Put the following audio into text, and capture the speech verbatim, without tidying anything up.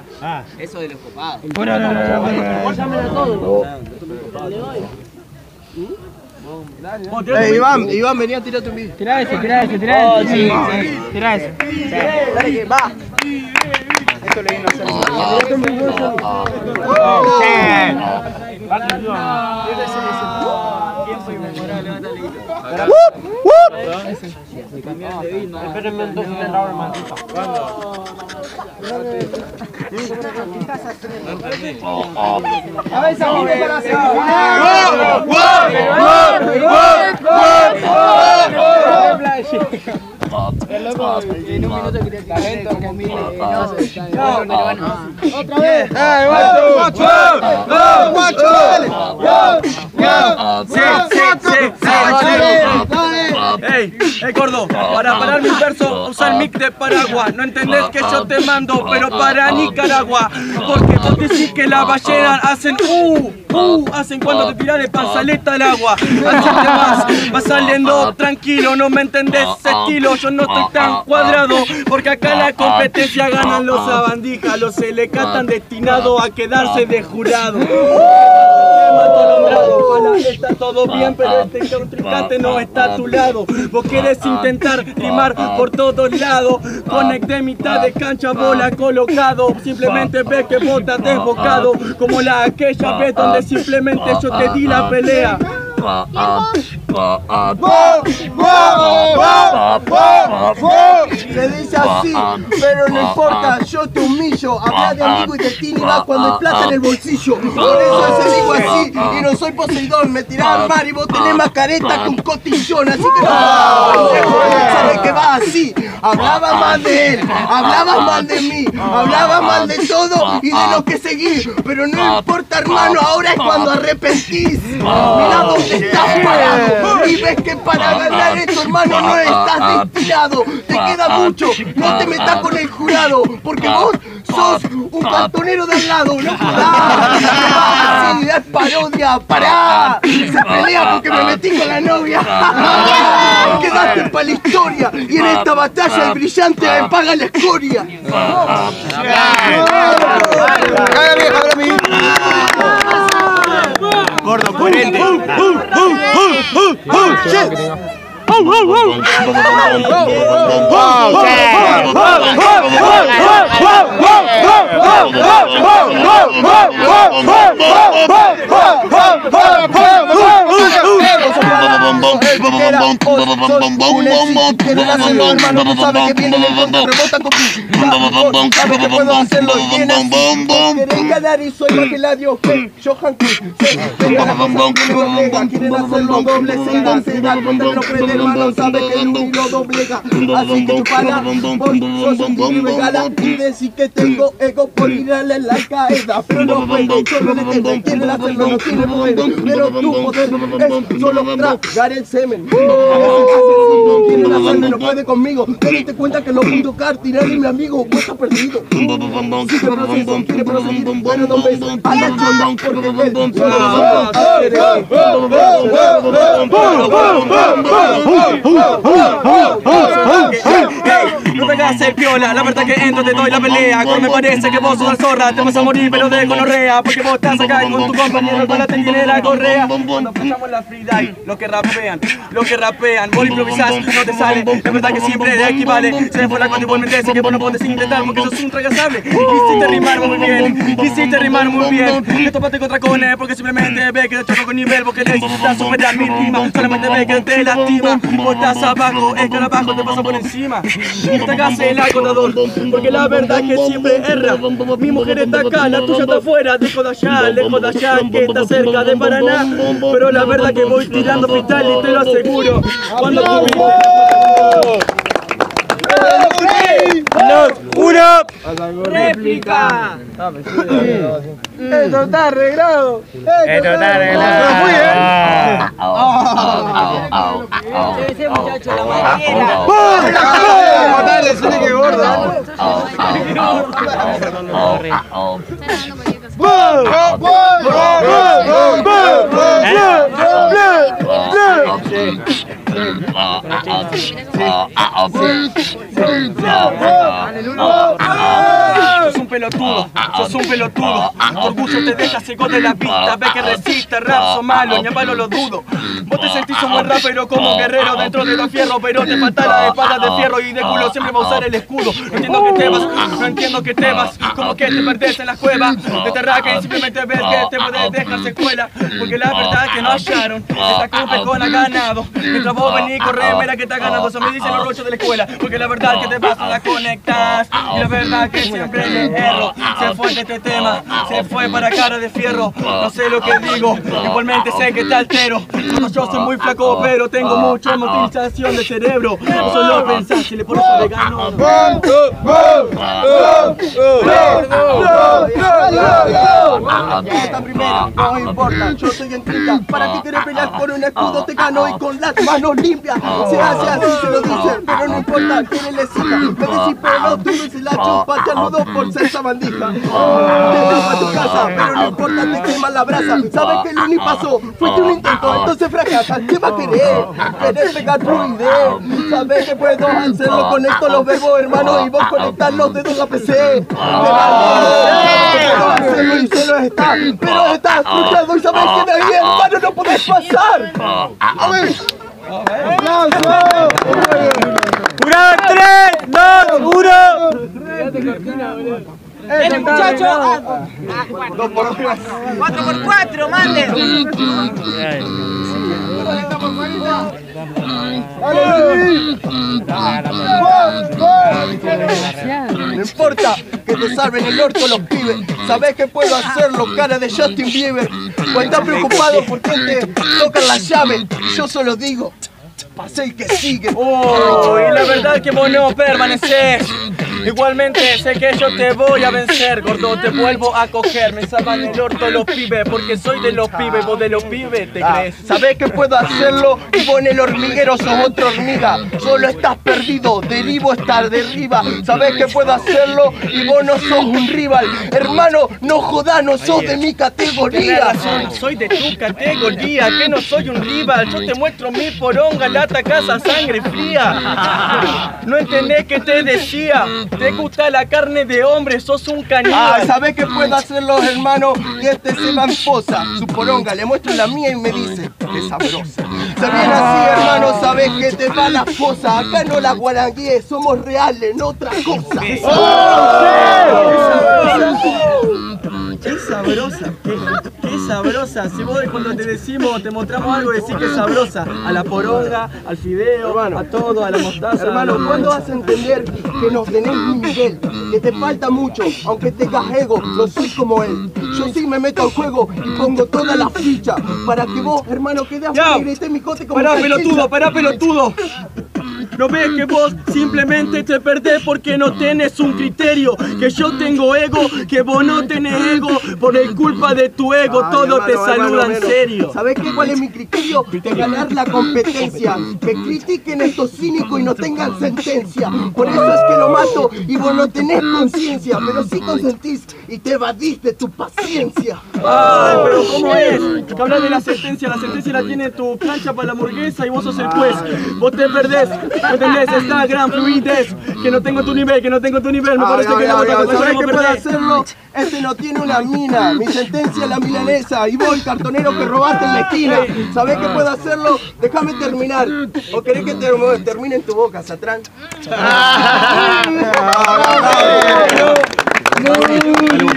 Ah. Eso de los copados. Bueno, no, no, no. Llámela todo. Eh, Iván, Iván, venía a tirarte un video. Tirá ese, tirá ese, tirá ese. Sí, tirá ese. Dale que va. Esto le vino a hacer. Espérenme entonces de la hora más. A ver, esa gente para hacer. En un minuto quería talento como mil. Otra vez. ¡Eh, guacho! ¡Guacho! ¡Guacho! Sí, sí, sí, sí. Ey, ey, gordo, para parar mi verso usa el mic de Paraguay. No entendés que yo te mando, pero para Nicaragua. Porque vos decís que las ballenas hacen uh, uh, hacen cuando te tiras de panzaleta al agua. Hacete más, vas saliendo tranquilo, no me entendés ese estilo. Yo no estoy tan cuadrado, porque acá la competencia ganan los sabandijas. Los se le catan destinados a quedarse de jurado. Está todo bien, pero este contrincante no está a tu lado. Vos querés intentar rimar por todos lados. Conecté mitad de cancha, bola colocado. Simplemente ves que vos estás desbocado, como la aquella vez donde simplemente yo te di la pelea. Se dice así, pero no importa, yo te humillo. Habla de amigo y de ti ni va cuando hay plata en el bolsillo. Por eso se digo así, y no soy Poseidón. Me tirás al mar y vos tenés más careta que un cotillón. Así que no, sabes que va así. Hablaba mal de él, hablaba mal de mí, hablaba mal de todo y de lo que seguí. Pero no importa, hermano, ahora es cuando arrepentís. Mirá dónde estás parado y ves que para ganar esto, hermano, no estás destinado. Te queda mucho, no te metas con el jurado, porque vos sos un cantonero de al lado. No jodas, así es parodia, pará. Se pelea porque me metí con la novia. Quedaste para la historia y en esta batalla el brillante me paga la escoria. Gordo, coherente. Querés ganar y soy más que la Dios que Johan Cruyff. Quieren hacerlo doble, se da, se da, cuando no cree hermano, sabe que el uno doblega. Así que chupala, vos sos un tigre regala y decís que tengo ego por tirarle la caída. Pero no puedo, yo no le tengo, quieren hacerlo, no tiene poder. Pero tu poder es solo tragar el semen. Quieren hacerlo, no puede conmigo. Tenete cuenta que lo voy a tocar, tirarle mi amigo, vos estás perdido. Si te proceso, quiere proseguir, bueno, dos veces a la chonda, porque él solo no te hagas el piola, la verdad que entro te doy la pelea. Como me parece que vos sos la zorra, te vas a morir pero de gonorrea. Porque vos estás acá con tu compañero con la tiene la correa. Cuando pasamos la freestyle, los que rapean, los que rapean, vos improvisás, no te sale. La verdad que siempre de equivale. Se me fue la cuenta y vos me decís que vos no podés intentar porque sos un fracasable. Quisiste rimar muy bien, quisiste rimar muy bien. Que topaste contra Cone porque simplemente ve que te choco con nivel. Vos querés intentar superar mi rima, solamente ve que te lastima. Vos estás abajo, es que abajo te pasa por encima. No te hagas el acordador, porque la verdad es que siempre erra. Mi mujer está acá, la tuya está afuera, lejos de allá, lejos de allá, que está cerca de Paraná. Pero la verdad que voy tirando pital y te lo aseguro. Cuando tú ¡Uno! ¡Réplica! Esto está arreglado. Esto está arreglado. Ese muchacho la madera. Dale, se le que gordo. pelotudo, sos un pelotudo. Tu orgullo te deja ciego de la vista. Ve que resiste, rap son malo, ni a palo lo dudo. Vos te sentís un buen rapero como un guerrero dentro de los fierros, pero te falta la espada de fierro y de culo siempre va a usar el escudo. No entiendo que te vas, no entiendo que te vas, como que te perdés en la cueva de terraque y simplemente ves que te puedes dejar secuela. Porque la verdad es que no hallaron, esta compecona ha ganado. Mientras vos venís correr, mira que te ha ganado, eso me dicen los rochos de la escuela. Porque la verdad es que te vas, no la conectas. Y la verdad es que siempre le erro. Se fue de este tema, se fue para cara de fierro. No sé lo que digo, igualmente sé que te altero. Yo soy muy flaco, pero tengo mucha utilización de cerebro. Solo pensás si le pones un vegano. Esta primera, no importa, yo soy en quinta. ¿Para qué querés pelear por un escudo? Te gano y con las manos limpias. Se hace así, se lo dicen, pero no importa quién le cita. Me decís pelotudo y se la chupa, chaludo por ser sabandija. Te llevo a tu casa, pero no importa, te queman la brasa. Sabes que lo ni pasó, fuiste un intento, entonces fracasas. ¿Qué vas a querer? Querés pegar tu idea. Sabes que puedo hacerlo, conecto los verbos, hermano, y vos conectás los dedos a la P C. Te puedo hacerlo y solo está, pero estás frustrado y sabes que de ahí, hermano, no podés pasar. A ver. ¡Aplausos! ¡Jurado! ¡tres, dos, uno! ¡Dale, muchachos! cuatro por cuatro, mande. No importa que te salven el orto los pibes. Sabes que puedo hacerlo, cara de Justin Bieber. Cuando estás preocupado por quién te tocan la llave, yo solo digo, pase el que sigue. Oh, y la verdad es que vos no permanecés. Igualmente sé que yo te voy a vencer, gordo, te vuelvo a coger. Me salvan el orto los pibes, porque soy de los pibes, vos de los pibes, ¿te crees? Sabes que puedo hacerlo y vos en el hormiguero sos otra hormiga. Solo estás perdido, derivo estar derriba. Sabes que puedo hacerlo y vos no sos un rival. Hermano, no jodás, no sos de mi categoría. Tienes razón, soy de tu categoría, que no soy un rival. Yo te muestro mi poronga, lata, casa, sangre fría. No entendés que te decía. Te gusta la carne de hombre, sos un caníbal. Ah, ¿sabés que puedo hacerlo, hermano? Y este se va en posa, su poronga, le muestro la mía y me dice, es sabrosa. Se viene así, hermano, sabés que te va la fosa. Acá no la guarangué, somos reales, no otra cosa. ¡Qué sabrosa! ¡Qué, qué sabrosa! Si vos cuando te decimos, te mostramos algo, decís que es sabrosa. A la poronga, al fideo, hermano, a todo, a la mostaza. Hermano, ¿cuándo vas a entender que no tenés mi nivel? Que te falta mucho, aunque tengas ego, no soy como él. Yo sí me meto al juego y pongo toda la ficha para que vos, hermano, quedes afuera y grites mi cote como pará, salchicha. pelotudo, pará, pelotudo. ¿No ves que vos simplemente te perdés porque no tenés un criterio? Que yo tengo ego, que vos no tenés ego. Por el culpa de tu ego, Ay, todo hermano, te saluda en hermano, serio. ¿Sabés qué? ¿Cuál es mi criterio? De ganar la competencia. Que critiquen estos cínicos y no tengan sentencia. Por eso es que lo mato y vos no tenés conciencia. Pero sí consentís y te evadís de tu paciencia. Ay, pero ¿cómo es? Que hablas de la sentencia, la sentencia la tiene tu plancha para la hamburguesa y vos sos el juez. Vos te perdés, ¿me entendés? Esta gran fluidez, que no tengo tu nivel, que no tengo tu nivel, me Ay, parece ay, que ay, no, ay, que ¿sabés podemos qué puede perder. hacerlo? Este no tiene una mina. Mi sentencia es la milanesa. Y vos, el cartonero que robaste en la esquina. ¿Sabés qué puedo hacerlo? Déjame terminar. ¿O querés que te, termine en tu boca, Satrán?